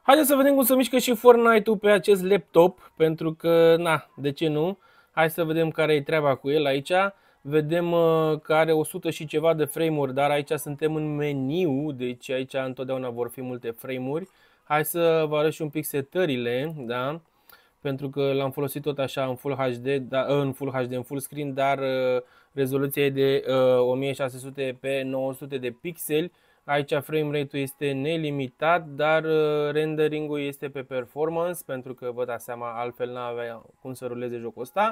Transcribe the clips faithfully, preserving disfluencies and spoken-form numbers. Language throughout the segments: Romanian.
Haideți să vedem cum se mișcă și Fortnite-ul pe acest laptop, pentru că, na, de ce nu? Hai să vedem care e treaba cu el aici. Vedem uh, că are o sută și ceva de frame-uri, dar aici suntem în meniu, deci aici întotdeauna vor fi multe frame-uri. Hai să vă arăt și un pic setările, da? Pentru că l-am folosit tot așa în Full H D, da, în Full H D, în full screen, dar uh, rezoluția e de uh, o mie șase sute pe nouă sute de pixeli. Aici frame rate-ul este nelimitat, dar uh, rendering-ul este pe performance, pentru că vă dați seama, altfel n-avea cum să ruleze jocul ăsta.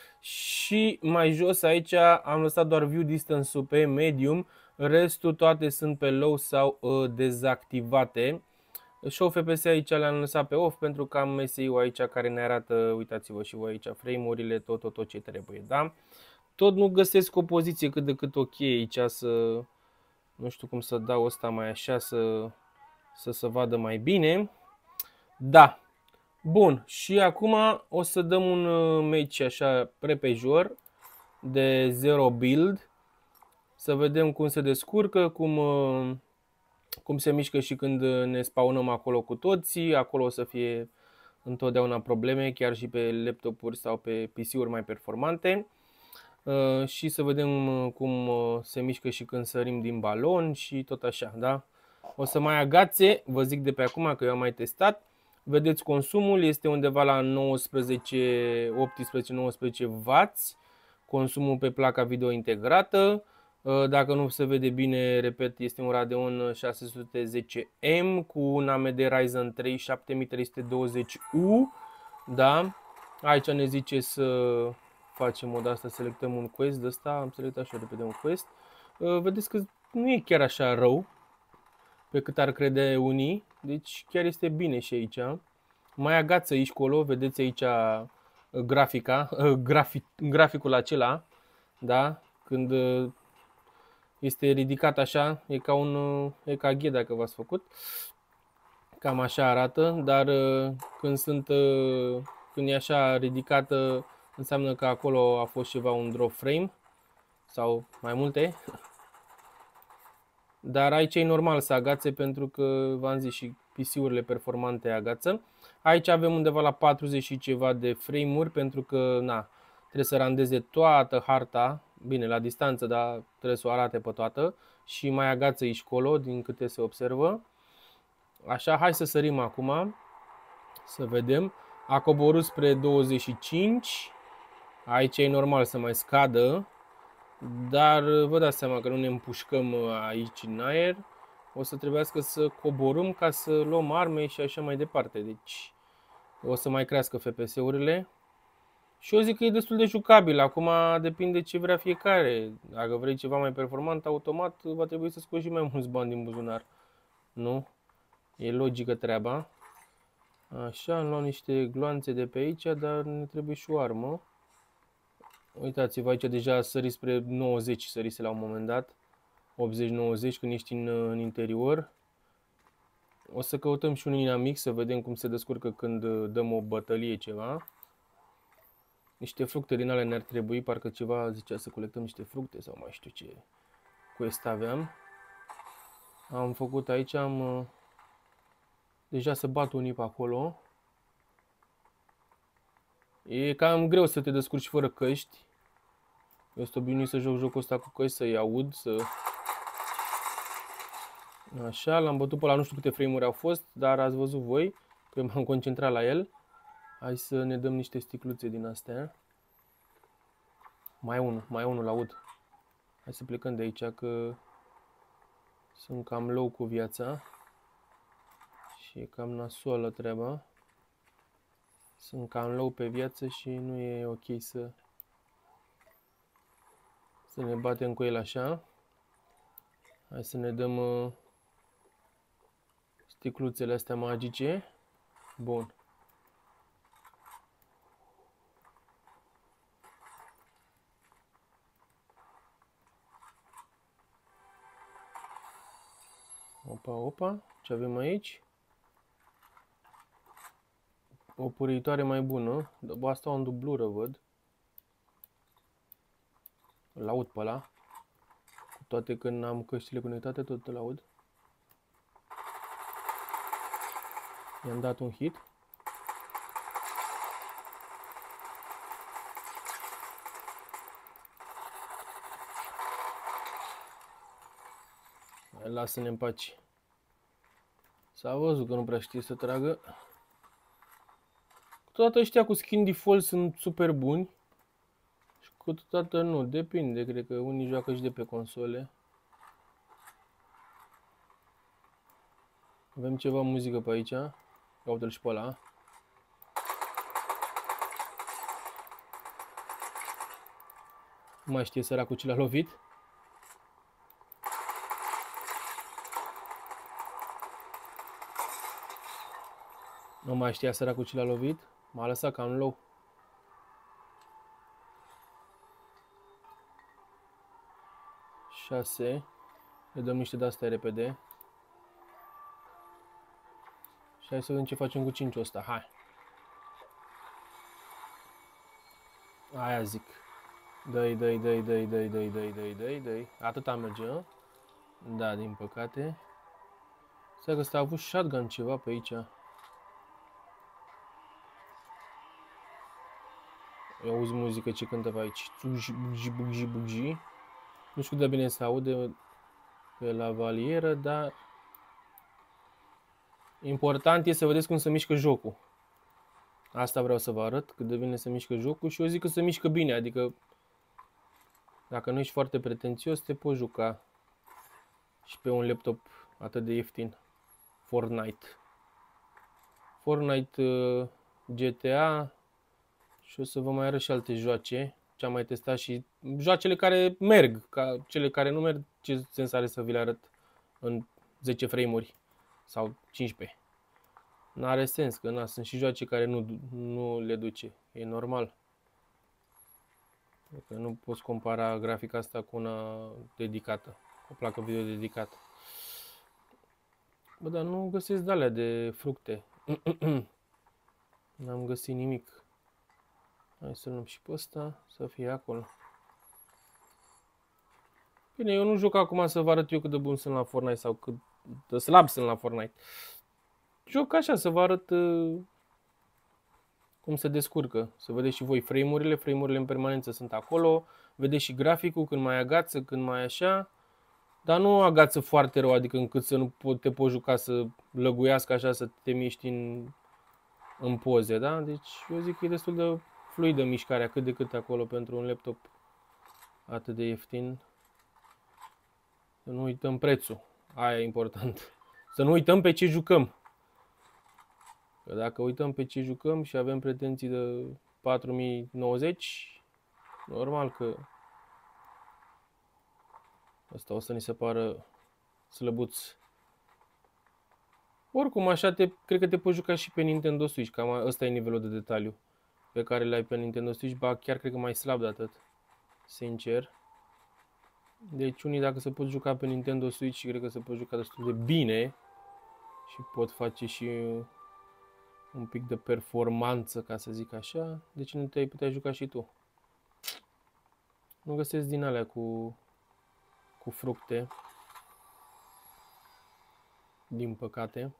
Și mai jos aici am lăsat doar view distance-ul pe medium, restul toate sunt pe low sau uh, dezactivate. Show F P S aici le-am lăsat pe off pentru că am M S I-ul aici care ne arată, uitați-vă și voi aici, frame-urile, tot, tot, tot ce trebuie, da? Tot nu găsesc o poziție cât de cât ok aici să, nu știu cum să dau ăsta mai așa să, să se vadă mai bine. Da, bun, și acum o să dăm un match așa repejor de zero build, să vedem cum se descurcă, cum... cum se mișcă și când ne spawnăm acolo cu toții. Acolo o să fie întotdeauna probleme, chiar și pe laptopuri sau pe P C-uri mai performante. Și să vedem cum se mișcă și când sărim din balon și tot așa, da? O să mai agațe, vă zic de pe acum că eu am mai testat. Vedeți consumul, este undeva la nouăsprezece, optsprezece nouăsprezece W, consumul pe placa video integrată. Dacă nu se vede bine, repet, este un Radeon șase sute zece M cu un A M D Ryzen trei șapte mii trei sute douăzeci U. Da? Aici ne zice să facem o de asta, selectăm un quest de ăsta, am selectat și eu repede un quest. Vedeți că nu e chiar așa rău pe cât ar crede unii, deci chiar este bine și aici. Mai agață aici colo, vedeți aici grafica, grafic, graficul acela, da? Când este ridicat așa, e ca un E K G dacă v-ați făcut. Cam așa arată, dar când sunt când e așa ridicată, înseamnă că acolo a fost ceva un drop frame sau mai multe. Dar aici e normal să agațe pentru că v-am zis și P C-urile performante agață. Aici avem undeva la patruzeci și ceva de frame-uri pentru că na, trebuie să randeze toată harta, bine la distanță, dar trebuie să o arate pe toată și mai agață aici colo din câte se observă. Așa, hai să sărim acum, să vedem. A coborât spre douăzeci și cinci, aici e normal să mai scadă, dar vă dați seama că nu ne împușcăm aici în aer. O să trebuiască să coborâm ca să luăm arme și așa mai departe. Deci o să mai crească F P S-urile. Și eu zic că e destul de jucabil. Acum depinde ce vrea fiecare. Dacă vrei ceva mai performant, automat va trebui să scoți și mai mulți bani din buzunar. Nu? E logică treaba. Așa, am luat niște gloanțe de pe aici, dar ne trebuie și o armă. Uitați-vă, aici deja sări spre nouăzeci, sărise la un moment dat. optzeci nouăzeci când ești în, în interior. O să căutăm și un inamic să vedem cum se descurcă când dăm o bătălie ceva. Niște fructe din alea ne-ar trebui, parcă ceva zicea să colectăm niște fructe sau mai știu ce quest aveam. Am făcut aici, am deja să bat unii pe acolo. E cam greu să te descurci fără căști. Eu sunt obișnuit să joc jocul ăsta cu căști, să-i aud, să... Așa, l-am bătut pe la nu știu câte frame-uri au fost, dar ați văzut voi că m-am concentrat la el. Hai să ne dăm niște sticluțe din astea. Mai unul, mai unul l-aud. Hai să plecăm de aici că sunt cam low cu viața. Și e cam nasoală treaba. Sunt cam low pe viață și nu e ok să, să ne batem cu el așa. Hai să ne dăm uh, sticluțele astea magice. Bun. Opa, opa, ce avem aici? O puritoare mai bună. Asta o în dublură, văd. Îl aud pe ăla. Cu toate că n-am căștile conectate, tot îl aud. I-am dat un hit. Lasă-ne în pace. S-a văzut că nu prea știe să tragă. Câteodată ăștia cu skin default sunt super buni. Și câteodată nu. Depinde, cred că unii joacă și de pe console. Avem ceva muzică pe aici. Caută-l și pe ăla. Nu mai știe săracul ce l-a lovit. Nu mai știa săracul ce l-a lovit. M-a lăsat cam low. șase. Le dăm niște de-astea repede. Și hai să vedem ce facem cu cinci-ul ăsta. Hai. Aia zic. Dă-i, dă-i, dă-i, dă-i, dă-i, dă-i, dă-i, dă-i, dă-i, dă-i. Atâta merge, a? Da, din păcate. Stai că ăsta a avut shotgun ceva pe aici. Eu auzi muzică ce cântă pe aici. Bugji, bugji, bugji, bugji. Nu știu de bine se aude pe la valieră, dar important e să vedeți cum se mișcă jocul. Asta vreau să vă arăt, cât de bine se mișcă jocul și eu zic că se mișcă bine, adică dacă nu ești foarte pretențios, te poți juca și pe un laptop atât de ieftin. Fortnite. Fortnite, G T A și o să vă mai arăt și alte joace. Ce am mai testat și joacele care merg, ca cele care nu merg, ce sens are să vi le arăt în zece frame-uri sau cincisprezece. N-are sens, că na, sunt și joace care nu, nu le duce, e normal. Că nu poți compara grafica asta cu una dedicată, o placă video dedicată. Bă, dar nu găsesc de-alea de fructe. N-am găsit nimic. Hai să luăm și pe ăsta, să fie acolo. Bine, eu nu joc acum să vă arăt eu cât de bun sunt la Fortnite sau cât de slab sunt la Fortnite. Joc așa, să vă arăt uh, cum se descurcă. Să vedeți și voi frame-urile. Frame-urile în permanență sunt acolo. Vedeți și graficul când mai agață, când mai așa. Dar nu agață foarte rău, adică încât să nu te poți juca să lăguiască așa, să te miști în, în poze, da? Deci eu zic că e destul de fluidă mișcarea, cât de cât acolo pentru un laptop atât de ieftin. Să nu uităm prețul, aia e important. Să nu uităm pe ce jucăm. Că dacă uităm pe ce jucăm și avem pretenții de patru mii nouăzeci, normal că asta o să ni se pară slăbuț. Oricum, așa te, cred că te poți juca și pe Nintendo Switch, cam ăsta e nivelul de detaliu pe care l-ai pe Nintendo Switch, ba chiar cred că mai slab de atât, sincer. Deci unii dacă se pot juca pe Nintendo Switch, cred că se pot juca destul de bine și pot face și un pic de performanță, ca să zic așa. Deci nu te-ai putea juca și tu. Nu găsesc din alea cu, cu fructe, din păcate.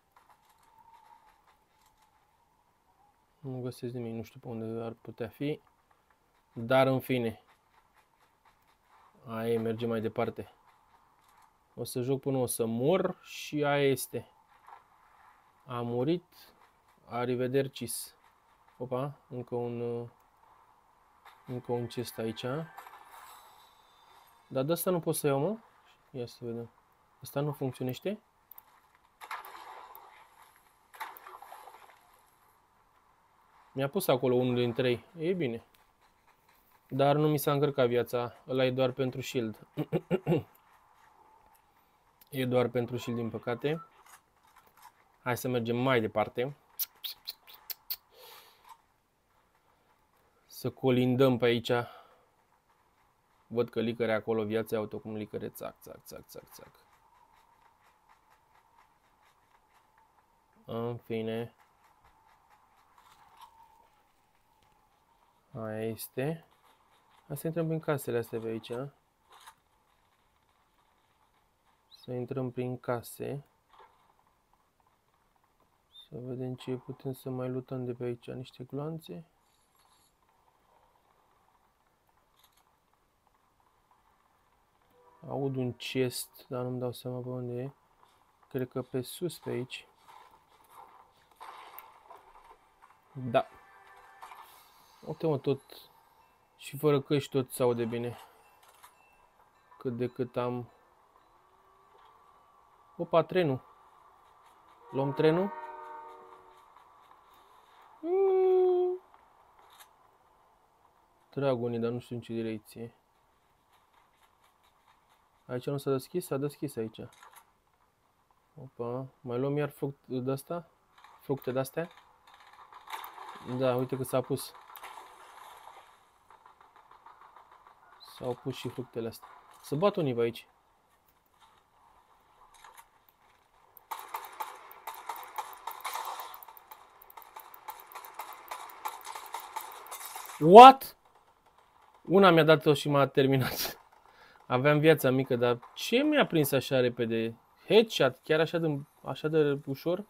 Nu găsesc nimic, nu știu pe unde ar putea fi. Dar în fine. Aia merge mai departe. O să joc până o să mor și aia este. A murit. Arrivedercis. Opa, încă un încă un chest aici. Dar de asta nu pot să iau, mă? Ia să vedem. Asta nu funcționește? Mi-a pus acolo unul din trei. E bine. Dar nu mi s-a încărcat viața. Ăla e doar pentru shield. E doar pentru shield, din păcate. Hai să mergem mai departe. Să colindăm pe aici. Văd că licăre acolo viața. Uite cum licăre. Țac, țac, țac, țac, țac. În fine. Aia este. Hai să intrăm prin casele astea pe aici. Să intrăm prin case. Să vedem ce putem să mai lutăm de pe aici. Niște gloanțe. Aud un chest, dar nu-mi dau seama pe unde e. Cred că pe sus, pe aici. Da. Uite mă, tot și fără căști tot se aude bine. Cât de cât am. Opa, trenul. Luăm trenul. Mm. Dragonii, dar nu știu în ce direcție. Aici nu s-a deschis? S-a deschis aici. Opa, mai luăm iar fruct de asta? Fructe de astea? Da, uite că s-a pus. S-au pus și fructele astea. Să bat unii pe aici. What? Una mi-a dat-o și m-a terminat. Aveam viața mică, dar ce mi-a prins așa repede? Headshot, chiar așa de, așa de ușor?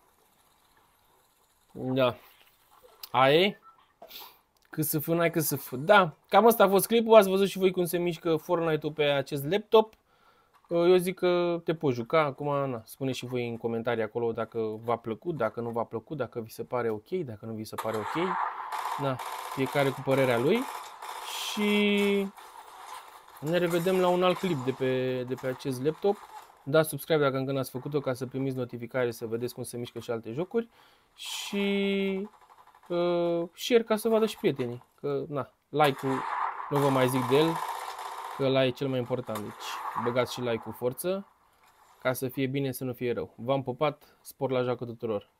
Da. Aia e? Cât să fă, n-ai cât să fă. Da, cam asta a fost clipul. Ați văzut și voi cum se mișcă Fortnite-ul pe acest laptop. Eu zic că te poți juca. Acum, na, spune și voi în comentarii acolo dacă v-a plăcut, dacă nu v-a plăcut, dacă vi se pare ok, dacă nu vi se pare ok. Na, fiecare cu părerea lui. Și ne revedem la un alt clip de pe, de pe acest laptop. Dați subscribe dacă încă n-ați făcut-o ca să primiți notificare, să vedeți cum se mișcă și alte jocuri. Și uh, share ca să vadă și prietenii. Că, na, like-ul nu vă mai zic de el, că ăla e cel mai important. Deci băgați și like-ul forță ca să fie bine, să nu fie rău. V-am pupat, spor la joacă tuturor!